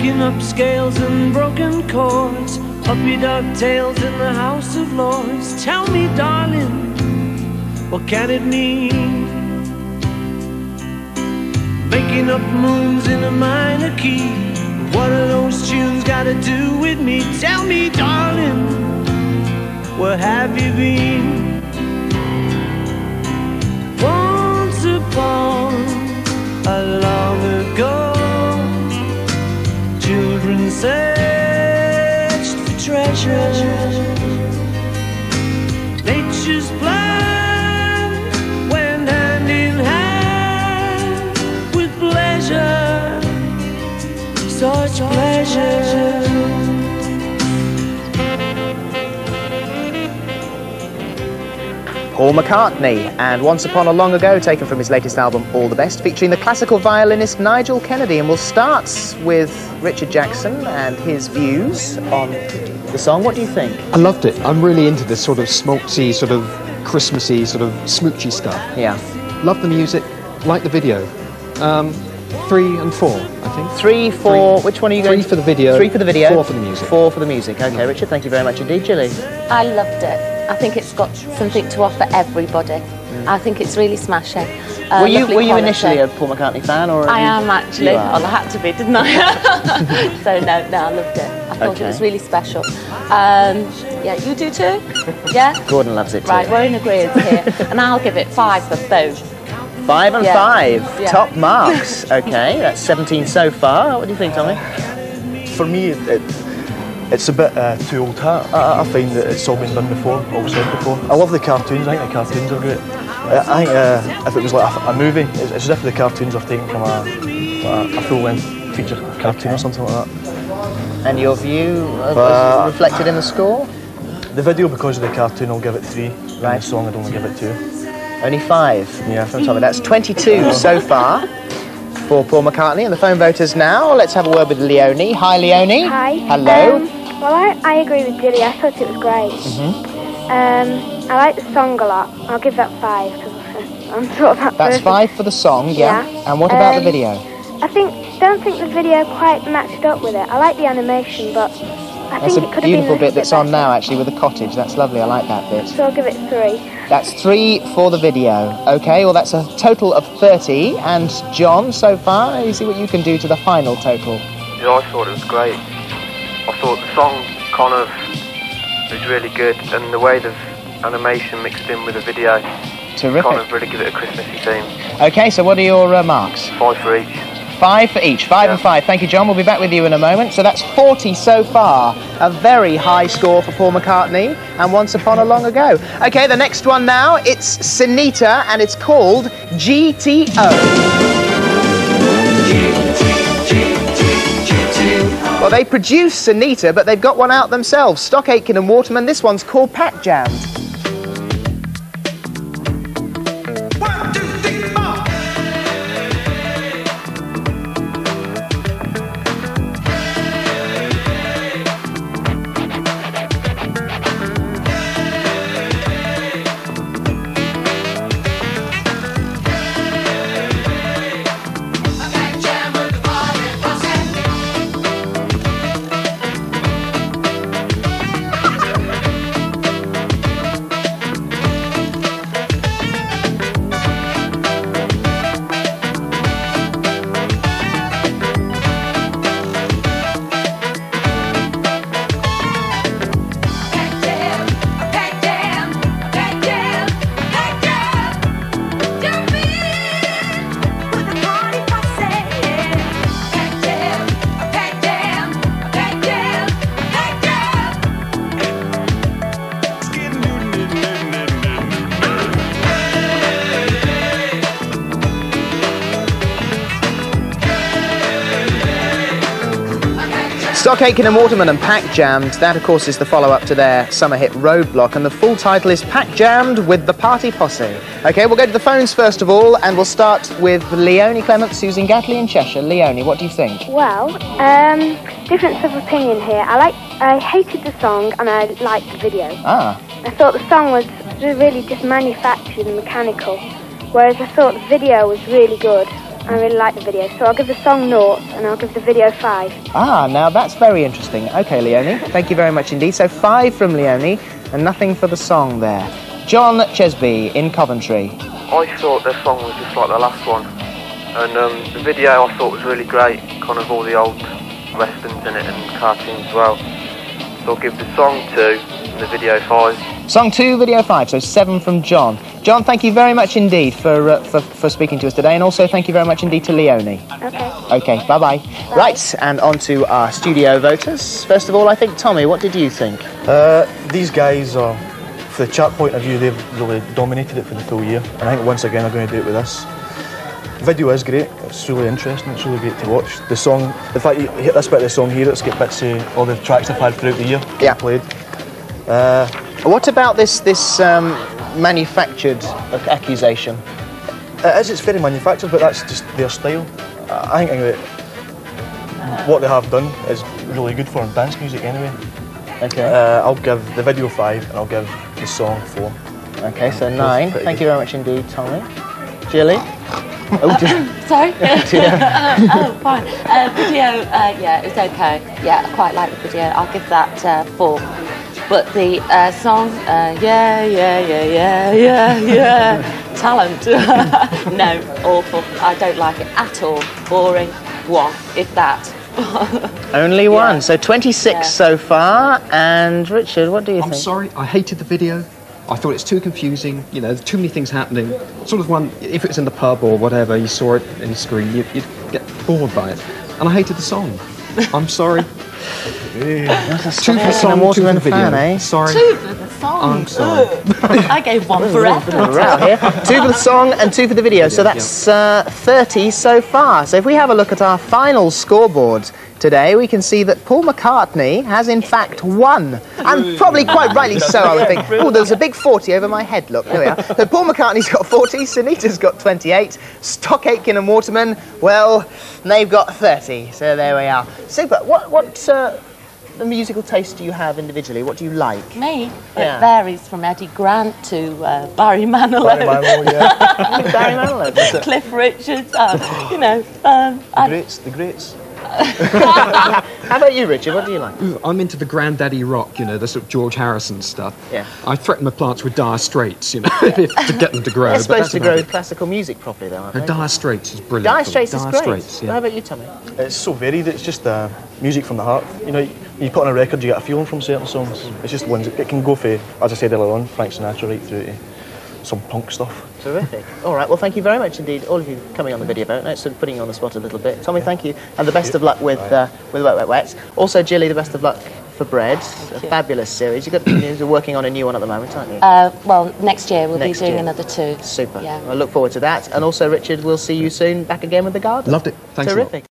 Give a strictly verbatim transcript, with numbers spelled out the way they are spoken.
picking up scales and broken chords, puppy dog tails in the House of Lords. Tell me, darling, what can it mean? Making up moons in a minor key. What are those tunes got to do with me? Tell me, darling, where have you been? Once upon a long ago, children searched for treasure. Nature's plan went hand in hand with pleasure, such pleasure. Paul McCartney and Once Upon a Long Ago, taken from his latest album All the Best, featuring the classical violinist Nigel Kennedy. And we'll start with Richard Jackson and his views on the song. What do you think? I loved it. I'm really into this sort of smoky, sort of Christmassy, sort of smoochy stuff. Yeah. Love the music, like the video. Um, three and four, I think. Three, four, three, which one are you going Three for the video. Three for the video. Four for the music. Four for the music. Okay, Richard, thank you very much indeed. Gilly? I loved it. I think it's got something to offer everybody. Mm. I think it's really smashing. Uh, were you, were you quality. initially a Paul McCartney fan? Or I you... am actually. Well, I had to be, didn't I? So no, no, I loved it. I thought okay. it was really special. Um, yeah, you do too? Yeah? Gordon loves it too. Right, we're in agreement here. And I'll give it five for both. Five and yeah. five, yeah. top marks. Okay, that's seventeen so far. What do you think, Tommy? For me, it, it, it's a bit uh, too old hat. I, I find that it's all been done before, all said before. I love the cartoons, I think the cartoons are great. I, I think uh, if it was like a, a movie, it's, it's as if the cartoons are taken from a, a, a full-length feature cartoon okay. or something like that. And your view uh, uh, reflected in the score? The video, because of the cartoon, I'll give it three. Right. And the song, I'd only give it two. Only five yeah. from Tommy. That's twenty-two so far for Paul McCartney. And the phone voters now. Let's have a word with Leonie. Hi, Leonie. Hi. Hello. Um, well, I, I agree with Gilly. I thought it was great. Mm-hmm. um, I like the song a lot. I'll give that five because I'm sort of that That's person. five for the song, yeah. yeah. And what about um, the video? I think don't think the video quite matched up with it. I like the animation, but I That's think a it could beautiful have been a bit that's bit on better. now, actually, with the cottage. That's lovely. I like that bit. So I'll give it three. That's three for the video. Okay, well, that's a total of thirty. And John, so far, you see what you can do to the final total. Yeah, I thought it was great. I thought the song kind of was really good, and the way the animation mixed in with the video Terrific. kind of really give it a Christmassy theme. Okay, so what are your uh, marks? Five for each. Five for each, five yeah. and five. Thank you, John. We'll be back with you in a moment. So that's forty so far. A very high score for Paul McCartney and Once Upon a Long Ago. Okay, the next one now, it's Sinitta, and it's called G T O. Well, they produced Sinitta, but they've got one out themselves. Stock Aitken and Waterman. This one's called Pack Jammed. Stock Aitken and Waterman and Pack Jammed. That, of course, is the follow-up to their summer hit Roadblock, and the full title is Pack Jammed with the Party Posse. Okay, we'll go to the phones first of all, and we'll start with Leonie Clements, who's in Gatley in Cheshire. Leonie, what do you think? Well, um, difference of opinion here. I like, I hated the song and I liked the video. Ah. I thought the song was really just manufactured and mechanical, whereas I thought the video was really good. I really like the video, so I'll give the song naught and I'll give the video five. Ah, now that's very interesting. Okay, Leonie, thank you very much indeed. So five from Leonie and nothing for the song there. John Chesby in Coventry. I thought their song was just like the last one, and um, the video I thought was really great, kind of all the old westerns in it and cartoons as well. So I'll give the song two and the video five. Song two, video five, so seven from John. John, thank you very much indeed for, uh, for, for speaking to us today, and also thank you very much indeed to Leonie. Okay. Okay, bye-bye. Bye. Right, and on to our studio voters. First of all, I think, Tommy, what did you think? Uh, these guys are, for the chart point of view, they've really dominated it for the full year, and I think once again they're going to do it with this. The video is great, it's really interesting, it's really great to watch. The song, in fact, you hit this bit of the song here, it's got bits of all the tracks they've had throughout the year yeah. played. Uh, what about this this um, manufactured accusation? It is, it's very manufactured, but that's just their style. I think that what they have done is really good for dance music anyway. Okay. Uh, I'll give the video five and I'll give the song four. Okay, so nine. Thank good. you very much indeed, Tommy. Gilly? Oh dear. Sorry? Oh, dear. oh, fine. Uh, video, uh, yeah, it's okay. Yeah, I quite like the video. I'll give that uh, four. But the uh, song, uh, yeah, yeah, yeah, yeah, yeah, yeah, talent. No, awful. I don't like it at all. Boring. One, if that. Only one. Yeah. So twenty-six yeah. so far. And Richard, what do you I'm think? I'm sorry, I hated the video. I thought it's too confusing, you know, there's too many things happening. Sort of one, if it was in the pub or whatever, you saw it in the screen, you'd, you'd get bored by it. And I hated the song. I'm sorry. That's two for the song, two for the video. Fan, eh? Sorry. Two for the song. I'm sorry. I gave one for effort. Two for the song and two for the video. So that's uh, thirty so far. So if we have a look at our final scoreboard today, we can see that Paul McCartney has in fact won. And probably quite rightly so, I would think. Oh, there's a big forty over my head, look. There we are. So Paul McCartney's got forty, Sinitta's got twenty-eight, Stock Aitken and Waterman, well, they've got thirty. So there we are. Super. What, what uh, the musical taste do you have individually? What do you like? Me? Yeah. It varies from Eddie Grant to uh, Barry Manilow. Barry Manilow, yeah. Barry Manilow. Cliff Richards, uh, you know. Um, the greats, the greats. How about you, Richard? What do you like? I'm into the granddaddy rock, you know, the sort of George Harrison stuff. Yeah. I threaten my plants with Dire Straits, you know, if, to get them to grow. They're but supposed that's to grow it. classical music properly, though, aren't No, they? Dire Straits is brilliant. Dire Straits is Dire great. Straits, yeah. How about you, Tommy? It's so varied, it's just uh, music from the heart. You know, you put on a record, you get a feeling from certain songs. It's just ones, it can go for, as I said earlier on, Frank Sinatra right through to some punk stuff. Terrific. All right, well, thank you very much indeed, all of you coming on the video vote. Now it's sort of putting you on the spot a little bit. Tommy, thank you, and the best of luck with uh, with Wet Wet Wet. Also, Gilly, the best of luck for Bread. A fabulous series. You've got, you're working on a new one at the moment, aren't you? Uh, well, next year we'll Next be doing year. another two. Super. Yeah. I look forward to that. And also, Richard, we'll see you soon back again with The Garden. Loved it. Thanks a lot. Terrific.